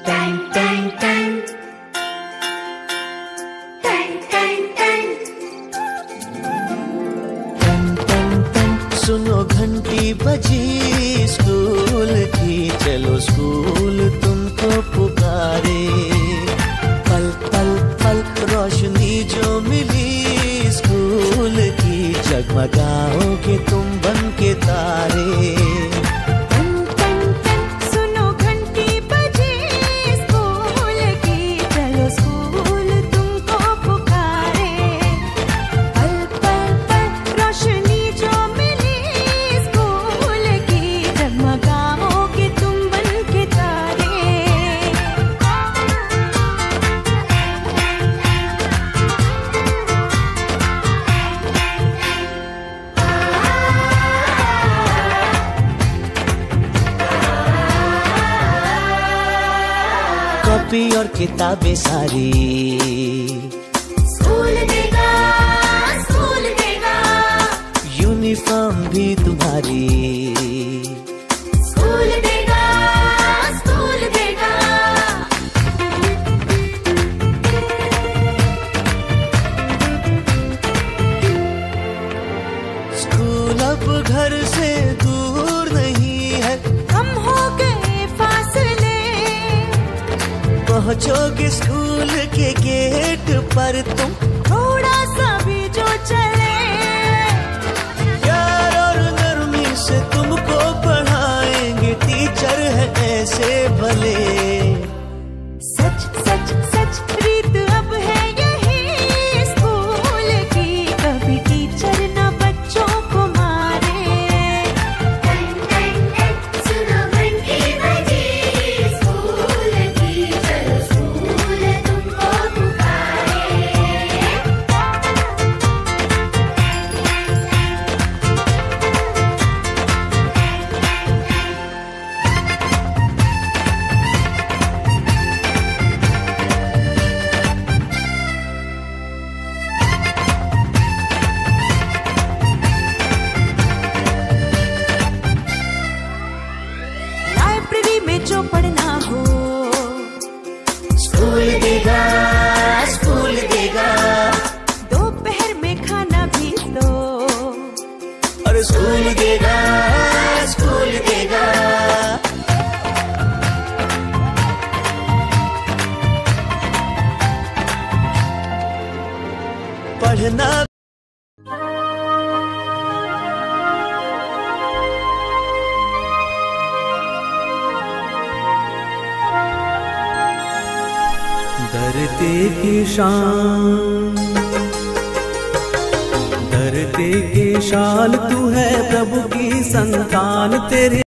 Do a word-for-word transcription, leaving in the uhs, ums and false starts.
Ton टन टन टन टन टन टन टन टन। सुनो घंटी बजी स्कूल की, चलो स्कूल तुमको पुकारे। पल पल पल रोशनी जो मिली स्कूल की, जगमगाओगे तुम बन के तारे। कॉपी और किताबें सारी स्कूल देगा, स्कूल देगा। यूनिफॉर्म भी तुम्हारी स्कूल देगा, स्कूल देगा। स्कूल अब घर से दूर नहीं है, कम हो गए फासले। पहुंचोगे स्कूल के गेट पर तुम, थोड़ा सा भी जो चले। प्यार और नरमी से तुमको पढ़ाएंगे टीचर है ऐसे भले। सच सच सच रीत अब है यही स्कूल की, कभी टीचर न बच्चों को मारे। टन टन टन सुनो घंटी बजी स्कूल की, चलो स्कूल तुमको पुकारे। लाइब्रेरी में जो पढ़ना हो, स्कूल देगा, स्कूल देगा। दोपहर में खाना भी तो, और स्कूल देगा, स्कूल देगा। पढ़ना धरती की शान, धरती की शान तू है प्रभु की संतान। तेरे